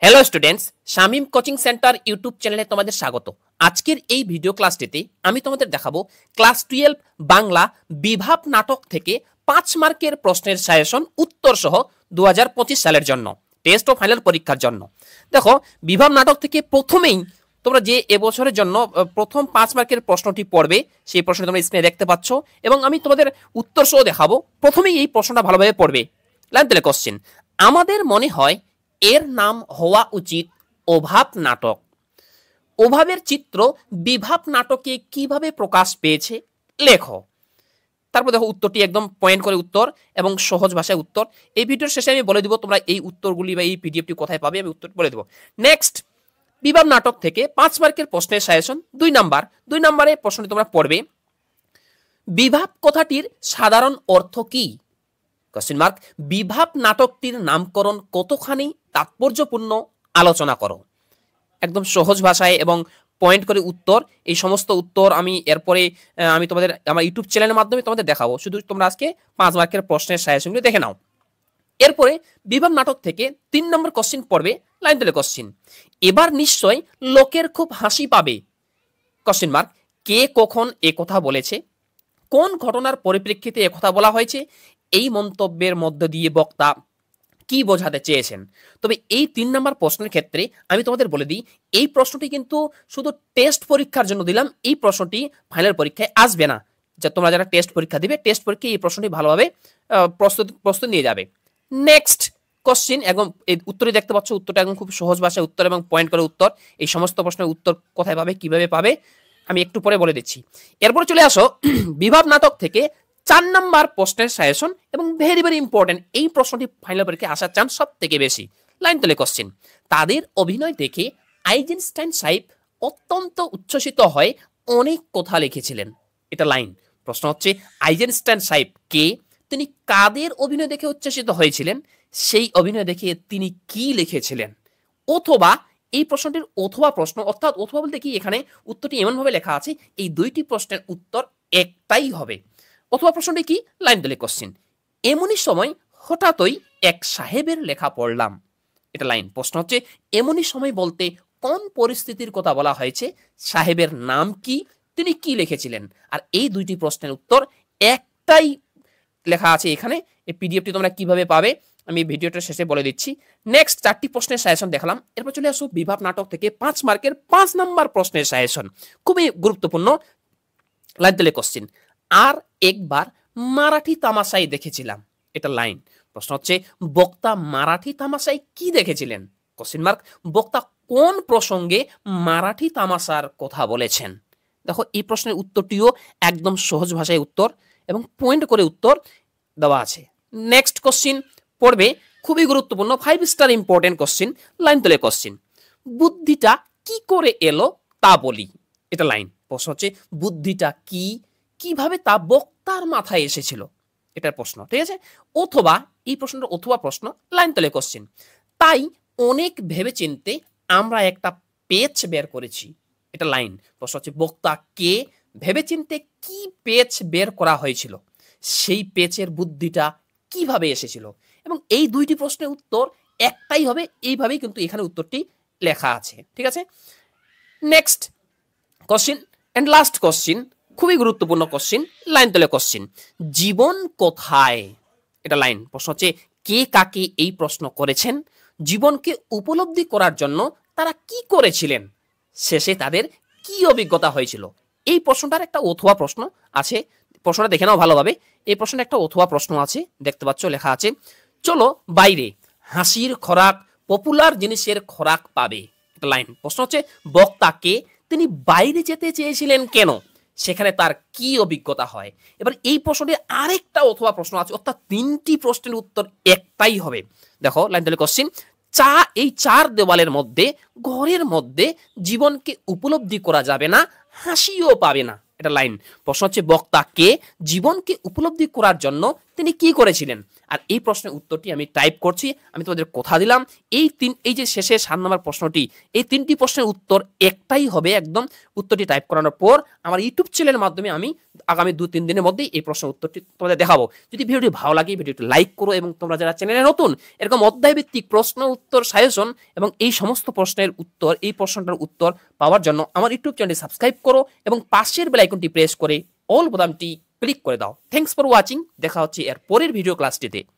Hello students, Shamim coaching centre YouTube চ্যানেলে তোমাদের স্বাগত। আজকের এই ভিডিও ক্লাসটিতে আমি তোমাদের দেখাবো ক্লাস 12 বাংলা বিভাব নাটক থেকে 5 মার্কের প্রশ্নের সাজেশন উত্তর সহ 2025 সালের জন্য টেস্ট ও ফাইনাল পরীক্ষার জন্য। দেখো, বিভাব নাটক থেকে প্রথমেই তোমরা যে এবছরের জন্য প্রথম 5 মার্কের প্রশ্নটি পড়বে, সেই প্রশ্নটি তোমরা স্ক্রিনে দেখতে পাচ্ছ এবং আমি তোমাদের উত্তর সহ দেখাবো। প্রথমেই এই প্রশ্নটা ভালোভাবে পড়বে। লাইন তেলে কোশ্চেন, আমাদের মনে হয় এর নাম হওয়া উচিত অভাব নাটক। অভাবের চিত্র বিভাব নাটকে কিভাবে প্রকাশ পেয়েছে লেখো। তারপর দেখো উত্তরটি একদম পয়েন্ট করে উত্তর এবং সহজ ভাষায় উত্তর। এই ভিডিওর শেষে আমি বলে দিব তোমরা এই উত্তরগুলি বা এই পিডিএফটি কোথায় পাবে, আমি উত্তর বলে দেবো। নেক্সট, বিভাব নাটক থেকে 5 মার্কের প্রশ্নের সাজেশন 2 নম্বরে প্রশ্নটি তোমরা পড়বে, বিভাব কথাটির সাধারণ অর্থ কি? কোশ্চেন মার্ক, বিভাব নাটকটির নামকরণ কতখানি তাৎপর্যপূর্ণ আলোচনা করো। একদম সহজ ভাষায় এবং পয়েন্ট করে উত্তর। এই সমস্ত উত্তর আমি এরপরে আমি তোমাদের আমার ইউটিউব চ্যানেলের মাধ্যমে তোমাদের দেখাবো। শুধু তোমরা আজকে 5 মার্কের প্রশ্নের সাজেশনগুলো দেখে নাও। এরপরে বিভাব নাটক থেকে 3 নম্বর কোশ্চেন পড়বে। লাইন তুলে কোশ্চেন, এবার নিশ্চয় লোকের খুব হাসি পাবে। কোশ্চেন মার্ক, কে কখন এ কথা বলেছে? কোন ঘটনার পরিপ্রেক্ষিতে এ কথা বলা হয়েছে? এই মন্তব্যের মধ্য দিয়ে বক্তা কি বোঝাতে চেয়েছেন? তবে এই 3 নম্বর প্রশ্নের ক্ষেত্রে আমি তোমাদের বলে দিই, এই প্রশ্নটি কিন্তু শুধু টেস্ট পরীক্ষার জন্য দিলাম। এই প্রশ্নটি ফাইনাল পরীক্ষায় আসবে না। যে তোমরা যারা টেস্ট পরীক্ষা দিবে, টেস্ট পরীক্ষায় এই প্রশ্নটি ভালোভাবে প্রস্তুত নিয়ে যাবে। নেক্সট কোশ্চেন, একদম এই উত্তরই দেখতে পাচ্ছ, উত্তরটা একদম খুব সহজ ভাষায় উত্তর এবং পয়েন্ট করে উত্তর। এই সমস্ত প্রশ্নের উত্তর কোথায় পাবে, কিভাবে পাবে আমি একটু পরে বলে দিচ্ছি। এরপরে চলে আসো বিভাব নাটক থেকে 4 নম্বর প্রশ্নের সাজেশন এবং ভেরি ভেরি ইম্পর্টেন্ট। এই প্রশ্নটি ফাইনাল পরীক্ষায় আসার চান্স সব থেকে বেশি। লাইন তলে কোশ্চেন, তাদের অভিনয় দেখে আইজেনস্টাইন সাহেব অত্যন্ত উচ্ছ্বসিত হয়ে অনেক কথা লিখেছিলেন। এটা লাইন। প্রশ্ন হচ্ছে, আইজেনস্টাইন সাহেব কে? তিনি কাদের অভিনয় দেখে উচ্ছ্বসিত হয়েছিলেন? সেই অভিনয় দেখে তিনি কি লিখেছিলেন? অথবা এই প্রশ্নটির অথবা প্রশ্ন, অর্থাৎ অথবা বলতে কি, এখানে উত্তরটি এমনভাবে লেখা আছে এই দুইটি প্রশ্নের উত্তর একটাই হবে। অথবা প্রশ্নটি কি? লাইন তলে কোশ্চেন, এমনই সময় হঠাৎই এক সাহেবের লেখা পড়লাম। এটা লাইন। প্রশ্ন হচ্ছে, এমনই সময় বলতে কোন পরিস্থিতির কথা বলা হয়েছে? সাহেবের নাম কি? তিনি কি লিখেছিলেন? আর এই দুইটি প্রশ্নের উত্তর একটাই লেখা আছে এখানে। এই পিডিএফটি তোমরা কিভাবে পাবে আমি ভিডিওটার শেষে বলে দিচ্ছি। নেক্সট 4টি প্রশ্নের সাজেশন দেখালাম। এরপর চলে আসো বিভাব নাটক থেকে 5 মার্কের 5 নম্বর প্রশ্নের সাজেশন, খুবই গুরুত্বপূর্ণ। লাইন তলে কোশ্চেন, আর একবার মারাঠি তামাশায় দেখেছিলাম। এটা লাইন। প্রশ্ন হচ্ছে, বক্তা মারাঠি তামাশায় কি দেখেছিলেন? কোশ্চেন মার্ক, বক্তা কোন প্রসঙ্গে মারাঠি তামাশার কথা বলেছেন? দেখো, এই প্রশ্নের উত্তরটিও একদম সহজ ভাষায় উত্তর এবং পয়েন্ট করে উত্তর দেওয়া আছে। নেক্সট কোশ্চেন পড়বে, খুবই গুরুত্বপূর্ণ, 5 স্টার ইম্পর্টেন্ট কোশ্চেন। লাইন তলে কোশ্চেন, বুদ্ধিটা কি করে এলো তা বলি। এটা লাইন। প্রশ্ন হচ্ছে, বুদ্ধিটা কি, কিভাবে তা বক্তার মাথায় এসেছিল? এটার প্রশ্ন, ঠিক আছে। অথবা এই প্রশ্নটা অথবা প্রশ্ন। লাইন তলে কোশ্চেন, তাই অনেক ভেবে চিনতে আমরা একটা পেচ বের করেছি। এটা লাইন। প্রশ্ন হচ্ছে, বক্তা কে, ভেবে চিনতে কি পেচ বের করা হয়েছিল, সেই পেচের বুদ্ধিটা কিভাবে এসেছিল? এবং এই দুইটি প্রশ্নের উত্তর একটাই হবে। এইভাবেই কিন্তু এখানে উত্তরটি লেখা আছে, ঠিক আছে। Next question and last question, খুবই গুরুত্বপূর্ণ কোশ্চেন। লাইন তলে কোশ্চেন, জীবন কোথায়? এটা লাইন। প্রশ্ন হচ্ছে, কে কাকে এই প্রশ্ন করেছেন? জীবনকে উপলব্ধি করার জন্য তারা কি করেছিলেন? শেষে তাদের কি অভিজ্ঞতা হয়েছিল? এই প্রশ্নটার একটা অথবা প্রশ্ন আছে। প্রশ্নটা দেখে নাও ভালোভাবে। এই প্রশ্নে একটা অথবা প্রশ্ন আছে, দেখতে পাচ্ছ লেখা আছে, চলো বাইরে হাসির খোরাক, পপুলার জিনিসের খোরাক পাবে। এটা লাইন। প্রশ্ন হচ্ছে, বক্তাকে তিনি বাইরে যেতে চেয়েছিলেন কেন? সেখানে তার কি অভিজ্ঞতা হয়? এবার এই প্রশ্নটির আরেকটা অথবা প্রশ্ন আছে, অর্থাৎ 3টি প্রশ্নের উত্তর একটাই হবে। দেখো, লাইন তলে কোশ্চেন, এই 4 দেওয়ালের মধ্যে, ঘরের মধ্যে জীবনকে উপলব্ধি করা যাবে না, হাসিও পাবে না। এটা লাইন। প্রশ্ন হচ্ছে, বক্তাকে জীবনকে উপলব্ধি করার জন্য তিনি কি করেছিলেন? আর এই প্রশ্নের উত্তরটি আমি টাইপ করছি। আমি তোমাদের কথা দিলাম এই যে শেষে 7 নম্বর প্রশ্নটি, এই 3টি প্রশ্নের উত্তর একটাই হবে একদম। উত্তরটি টাইপ করানোর পর আমার ইউটিউব চ্যানেলের মাধ্যমে আমি আগামী 2-3 দিনের মধ্যেই এই প্রশ্নের উত্তরটি তোমাদের দেখাবো। যদি ভিডিওটি ভালো লাগে ভিডিওটি লাইক করো, এবং তোমরা যারা চ্যানেলে নতুন এরকম অধ্যায়ভিত্তিক প্রশ্ন উত্তর সাজেশন এবং এই সমস্ত প্রশ্নের উত্তর, এই প্রশ্নটার উত্তর পাওয়ার জন্য আমার ইউটিউব চ্যানেলটি সাবস্ক্রাইব করো এবং পাশের বেল আইকনটি প্রেস করে অল বোতামটি ক্লিক করে দাও। Thanks for watching. দেখা হচ্ছে এর পরের ভিডিও ক্লাসটিতে।